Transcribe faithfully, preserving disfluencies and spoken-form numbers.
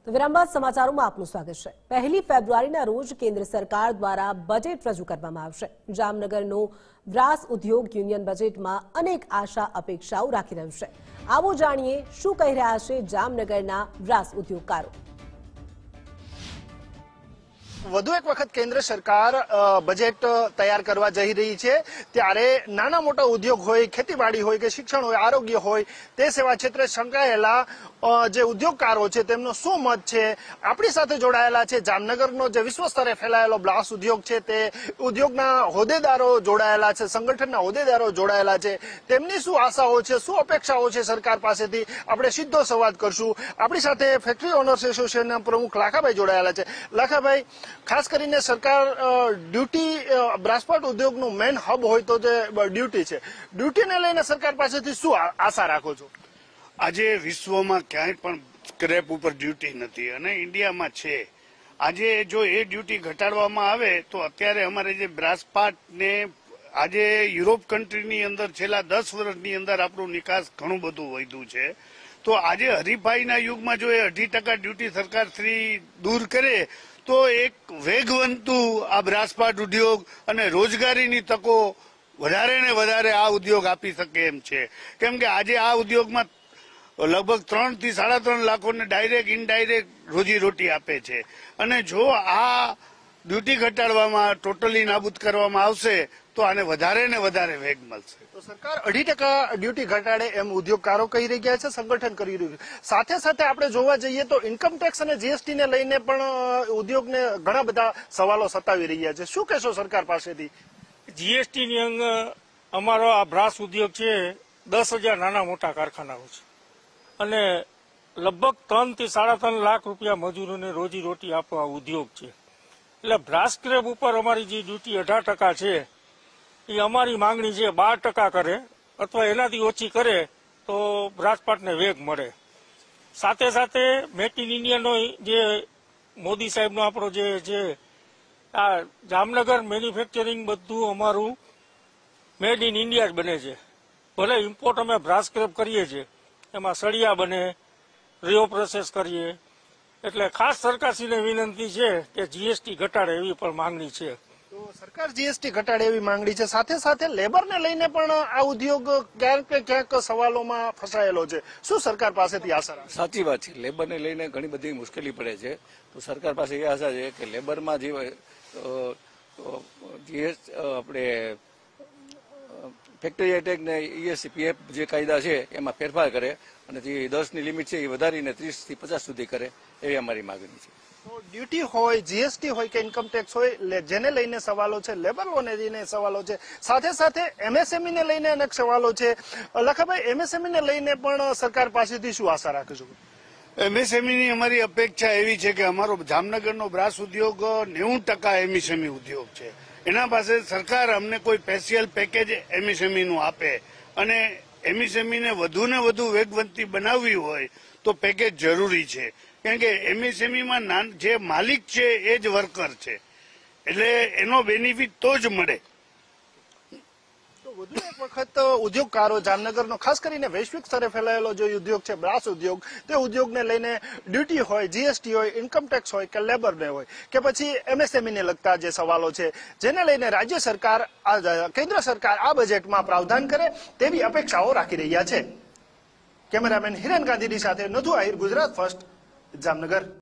વિરામ બાદ સમાચારોમાં આપનું સ્વાગત છે। પહેલી ફેબ્રુઆરીના રોજ કેન્દ્ર સરકાર દ્વારા બજેટ રજૂ કરવામાં આવશે। જામનગરનો બ્રાસ ઉદ્યોગ યુનિયન બજેટમાં અનેક આશા અપેક્ષાઓ રાખી રહ્યું છે। આવો જાણીએ શું કહી રહ્યા છે જામનગરના બ્રાસ ઉદ્યોગકારો। વધુ એક વખત કેન્દ્ર સરકાર બજેટ તૈયાર કરવા જઈ રહી છે ત્યારે નાના મોટા ઉદ્યોગ હોય, ખેતીવાડી હોય કે શિક્ષણ હોય, આરોગ્ય હોય, તે સેવા ક્ષેત્રે સંકળાયેલા જે ઉદ્યોગકારો છે તેમનો શું મત છે, આપણી સાથે જોડાયેલા છે જામનગરનો જે વિશ્વ સ્તરે ફેલાયેલો બ્લાસ ઉદ્યોગ છે તે ઉદ્યોગના હોદ્દેદારો જોડાયેલા છે, સંગઠનના હોદ્દેદારો જોડાયેલા છે, તેમની શું આશાઓ છે, શું અપેક્ષાઓ છે સરકાર પાસેથી, આપણે સીધો સંવાદ કરશું। આપણી સાથે ફેક્ટરી ઓનર્સ એસોસિએશનના પ્રમુખ લાખાભાઈ જોડાયેલા છે। લાખાભાઈ, ખાસ કરીને સરકાર ડ્યુટી બ્રાસપાટ ઉદ્યોગનું મેઇન હબ હોય તો જે ડ્યુટી છે, ડ્યુટીને લઈને સરકાર પાસેથી શું આશા રાખો છો? આજે વિશ્વમાં ક્યાંય પણ સ્ક્રેપ ઉપર ડ્યુટી નથી અને ઇન્ડિયામાં છે। આજે જો એ ડ્યુટી ઘટાડવામાં આવે તો અત્યારે અમારે જે બ્રાસપાટ ને આજે યુરોપ કન્ટ્રીની અંદર છેલ્લા દસ વર્ષની અંદર આપણું નિકાસ ઘણું બધું વધ્યું છે। તો આજે હરીફાઈના યુગમાં જો એ અઢી ટકા ડ્યુટી સરકાર શ્રી દૂર કરે તો એક વેગવંતું આ બ્રાસપાટ ઉદ્યોગ અને રોજગારીની તકો વધારે ને વધારે આ ઉદ્યોગ આપી શકે એમ છે। કેમ કે આજે આ ઉદ્યોગમાં લગભગ ત્રણ થી સાડા ત્રણ લાખોને ડાયરેક્ટ ઇનડાયરેક્ટ રોજીરોટી આપે છે અને જો આ ડ્યુટી ઘટાડવામાં ટોટલી નાબૂદ કરવામાં આવશે તો આને વધારે ને વધારે વેગ મળશે। તો સરકાર અઢી ટકા ડ્યુટી ઘટાડે એમ ઉદ્યોગકારો કહી રહ્યા છે, સંગઠન કરી રહ્યું છે। સાથે સાથે આપણે જોવા જઈએ તો ઇન્કમ ટેક્સ અને જીએસટી ને લઈને પણ ઉદ્યોગને ઘણા બધા સવાલો સતાવી રહ્યા છે। શું કહેશો સરકાર પાસેથી? જીએસટી ની અંગ અમારો આ બ્રાસ ઉદ્યોગ છે, દસ હજાર નાના મોટા કારખાનાઓ છે અને લગભગ ત્રણ થી સાડા ત્રણ લાખ રૂપિયા મજૂરોને રોજી રોટી આપવા ઉદ્યોગ છે। એટલે બ્રાસ સ્ક્રેપ ઉપર અમારી જે ડ્યુટી અઢાર ટકા છે એ અમારી માંગણી છે બાર ટકા કરે અથવા એનાથી ઓછી કરે તો બ્રાસપાટને વેગ મળે। સાથે સાથે મેક ઇન ઇન્ડિયાનો જે મોદી સાહેબનો આપણો જે છે આ જામનગર મેન્યુફેક્ચરિંગ બધું અમારું મેડ ઇન ઇન્ડિયા જ બને છે। ભલે ઇમ્પોર્ટ અમે બ્રાસ સ્ક્રેપ કરીએ છીએ, એમાં સળિયા બને, રિયો પ્રોસેસ કરીએ। એટલે ખાસ સરકારશ્રીને વિનંતી છે કે જીએસટી ઘટાડે એવી પણ માંગણી છે। તો સરકાર જીએસટી ઘટાડે એવી માંગણી છે, સાથે સાથે લેબરને લઈને પણ આ ઉદ્યોગ ક્યાંક ને ક્યાંક સવાલોમાં ફસાયેલો છે। શું સરકાર પાસેથી આશા રાખે? સાચી વાત છે, લેબરને લઈને ઘણી બધી મુશ્કેલી પડે છે। તો સરકાર પાસે એ આશા છે કે લેબરમાં જે આપણે ફેક્ટરી એટેક ને ઈએસસી પીએફ જે કાયદા છે એમાં ફેરફાર કરે અને જે દસની લિમિટ છે એ વધારીને ત્રીસ થી પચાસ સુધી કરે એવી અમારી માંગણી છે। તો ડ્યુટી હોય, જીએસટી હોય કે ઇન્કમ ટેક્સ હોય, જેને લઈને સવાલો છે, લેબર લોને લઈને સવાલો છે, સાથે સાથે એમએસએમઈ ને લઈને અનેક સવાલો છે। લખાભાઈ, એમએસએમઈ ને લઈને પણ સરકાર પાસેથી શું આશા રાખો છો? એમએસએમઈ ની અમારી અપેક્ષા એવી છે કે અમારો જામનગરનો બ્રાસ ઉદ્યોગ નેવું ટકા એમએસએમઈ ઉદ્યોગ છે। એના પાસે સરકાર અમને કોઈ સ્પેશિયલ પેકેજ એમએસએમઈ નું આપે અને એમએસએમઈ ને વધુ ને વધુ વેગવંતી બનાવવી હોય તો પેકેજ જરૂરી છે। કારણ કે એમએસએમઈમાં જે માલિક છે એ જ વર્કર છે, એટલે એનો બેનિફિટ તો જ મળે। વધુ એક વખત ઉદ્યોગકારો જામનગરનો ખાસ કરીને વૈશ્વિક સ્તરે ફેલાયેલો જે ઉદ્યોગ છે બ્રાસ ઉદ્યોગ, તે ઉદ્યોગને લઈને ડ્યુટી હોય, જીએસટી હોય, ઇન્કમ ટેક્સ હોય કે લેબરને હોય કે પછી એમએસએમઈ ને લગતા જે સવાલો છે, જેને લઈને રાજ્ય સરકાર, કેન્દ્ર સરકાર આ બજેટમાં પ્રાવધાન કરે તેવી અપેક્ષાઓ રાખી રહ્યા છે। કેમેરામેન હિરેન ગાંધીની સાથે નથુ આહિર, ગુજરાત ફર્સ્ટ, જામનગર।